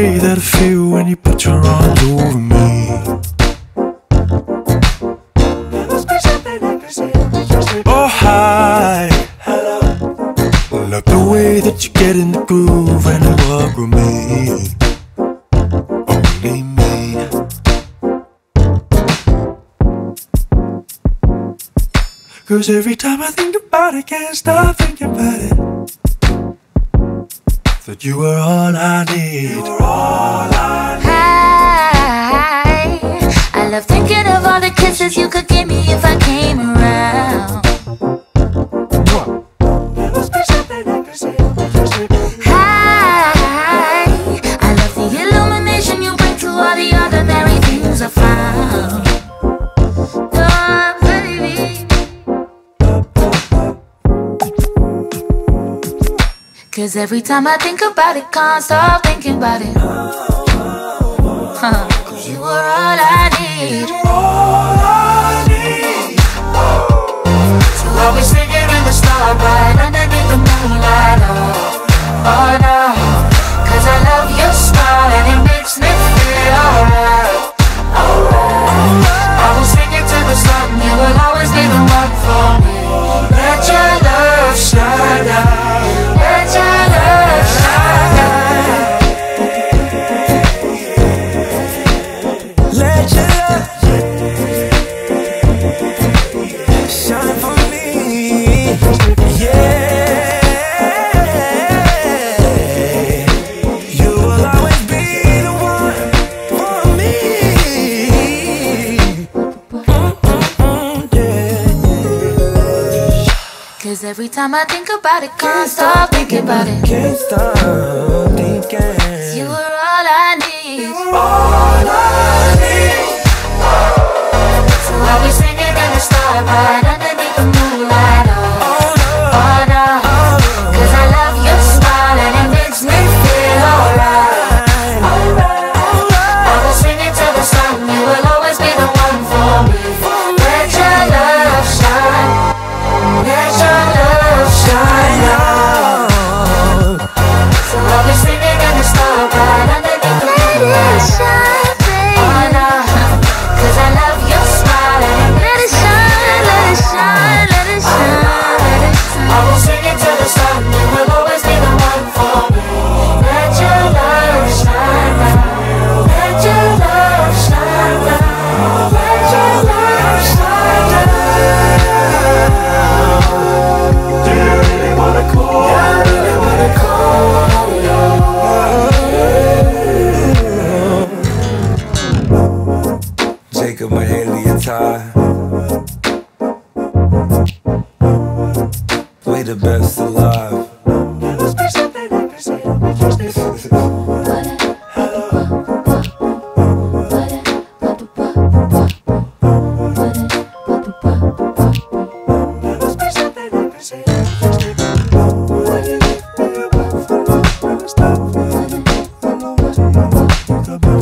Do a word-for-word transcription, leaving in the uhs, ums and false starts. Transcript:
way that I feel when you put your arms over me. Oh hi, hello. Love the way that you get in the groove and you walk with me. Only me. Cause every time I think about it, can't stop thinking about it. That you were all I need. You were all I need. I, I love thinking of all the kisses you could give me if I came around. Hi, I love the illumination you bring to all the ordinary things I found. Oh, baby. Cause every time I think about it, can't stop thinking about it. Huh. Cause you were all I need. All I need. So I'll be singing in the starbright underneath the moonlight. Oh, oh no. Cause I love your smile and it makes me feel alright. Alright. I will sing it to the sun. You will always be the one for me. Let your love shine down. Let your love shine down. Let your love shine for me. Yeah. You will always be the one for me. Mm-mm-mm, yeah. Cause every time I think about it, can't stop thinking about it. Can't stop thinking. You were all I need. All I need. So I'll be singing in the starlight underneath the moonlight. Oh, oh no. Cause I love your smile and it makes me feel alright. Alright. I will sing it to the sun. You will always be the one for me. Let your love shine. Let your love shine out. So I'll be singing in the starlight underneath the moonlight. Shine, baby. Oh no. Cause I love your smile and it let it shine, let it shine, let it shine, let it shine. I will sing it to the sun. You will always be the one for me. Let your love shine down. Let your love shine down. Let your love shine down. Do you really wanna call? I really wanna call you. Jacob, Mahalia Ty. We the best alive. Stop.